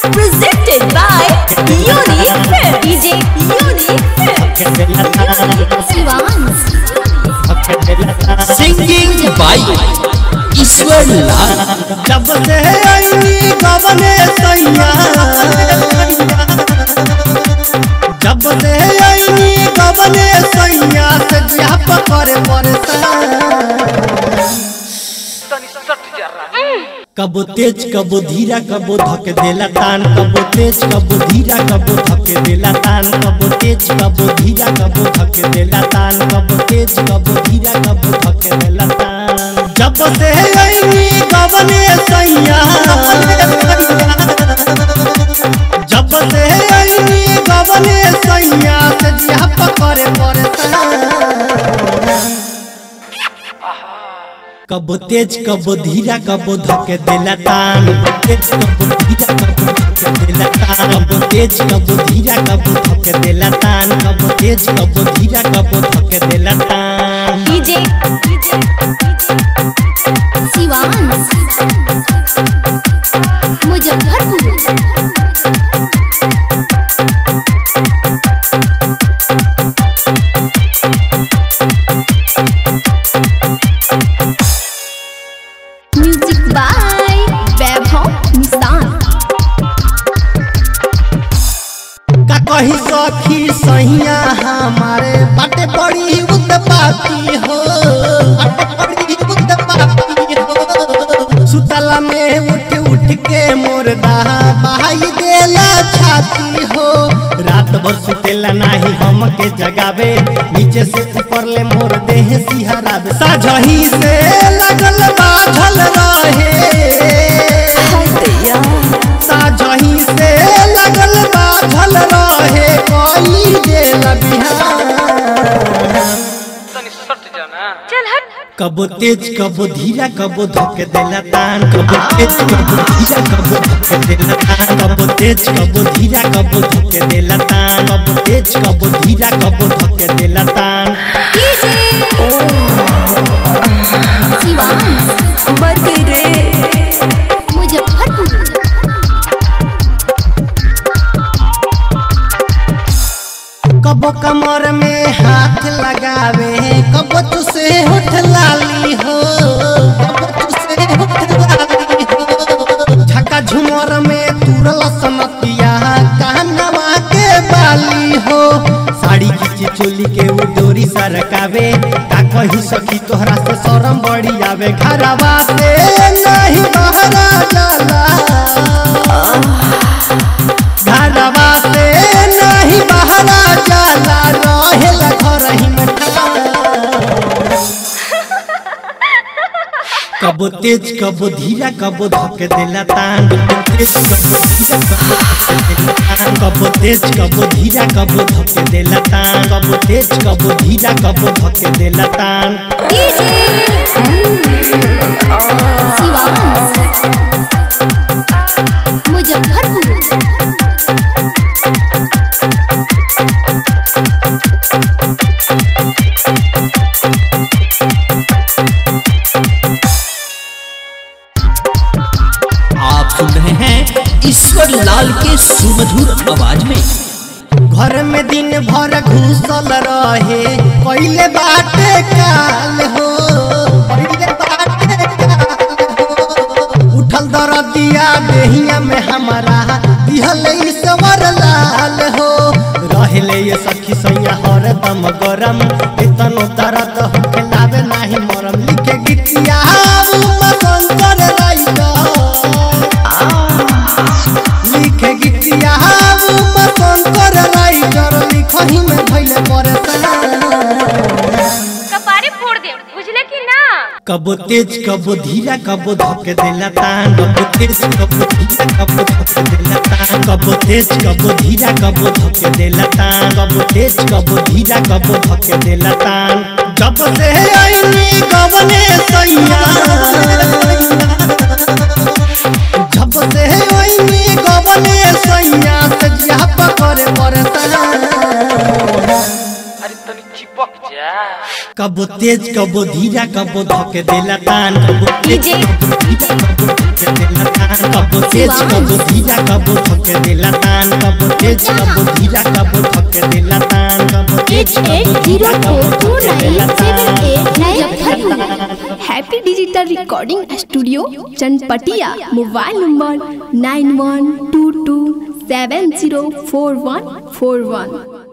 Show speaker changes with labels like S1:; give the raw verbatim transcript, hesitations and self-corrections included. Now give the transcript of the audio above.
S1: Presented by Unique Film. D J Unique Film.
S2: Singing by Ishwar Lal.
S3: जब से आई गवने सैया, जब से आई गवने सैया से जिया पकड़े परेशान। कबो तेज कबो धीरा कबो धके देला तान, कबो तेज कबो धीरा कबो धके देला तान, कबो तेज कबो धीरा कबो धके देला तान, कबो तेज कबो धीरा कबो धके देला तान। जब से आई गवने सैया, जब से आई गवने सैया से जिया पकड़े परेशान। कबो तेज कबो धीरा कबो धके देला तान, तेज कबो धीरा कबो धके देला तान, कबो तेज कबो धीरा कबो धके देला तान, कबो तेज कबो धीरा कबो धके देला तान।
S1: DJ Shivansh Muzaffarpur. Music by Vaibhav Nishan.
S3: का कही सखी सैया हमारे बाटे बड़ी उत्पाती हो, बाटे बड़ी उत्पाती हो। सुतला में उठ उठ के मोर बहाई देला छाती हो। रात भर सुतेला नाही हमके जगावे, नीचे से ऊपर ले मोर देह सिहरावे। साझही से लगल बाझल रहे, साझही से लगल बाझल रहे, कोई देला बिहान। कबो तेज कबो धीरा कबो धके देला तान, कबो तेज कबो धीरा कबो धके देला तान, कबो तेज कबो धीरा कबो धके देला तान, कबो तेज कबो धीरा कबो धके देला तान।
S1: शिवांश बरगरे मुजफ्फरपुर।
S3: कबो कमर में हाथ लगावे, कबो तुसे होठ लाली हो, कबो तुसे होठ लाली हो। झका झुमर में तुरल सनतिया कानवा के बाली हो। साड़ी खींची चोली के वो डोरी सरकावे, का कही सखी तोहरा से शरम बड़ी आवे। घरवा से नहीं बहरा जाला, घरवा से नहीं बहरा जाला, रहेला घर ही में कबो तेज कबो धीरा कबो धके देला तान, कबो तेज कबो धीरा कबो धके देला तान, कबो तेज कबो धीरा कबो धके देला तान।
S1: शिवांश मुजफ्फरपुर।
S2: आप सुन रहे हैं ईश्वर लाल के सुमधुर आवाज में।
S3: घर में दिन भर घुसल रहे, पहले बाटे काल हो, पहले बाटे काल हो। उठल दरदिया देहिया में हमारा दिहल ईश्वर लाल हो। रहले ये सखी सैया हरदम गरम, इतनो दर्द होके लावे नाही मरम। लिखे गीतिया शंकर राइटर, लिखे गीतिया शंकर राइटर, लिखही में भइले परेशान।
S1: कपारे फोड़ दे बुझले कि ना।
S3: कबो तेज कबो धीरा कबो धके देला तान, कबो तेज कबो धीरा कबो धके देला तान, कबो तेज कबो धीरा कबो धके देला तान, कबो तेज कबो धीरा कबो धके देला तान। जब से आई गवने सैया, जब से आई गवने सैया से जिया पकड़े परेशान। कबो तेज कबो धीरा कबो धके देला तान, कबो तेज कबो धीरा कबो धके देला तान, कबो तेज कबो धीरा कबो थके देला तान कबो तेज कबो धीरा कबो थके देला तान कबो तेज कबो धीरा कबो थके देला तान।
S4: Happy digital recording studio Chanpatia. Mobile number nine one two two seven zero four one four वन।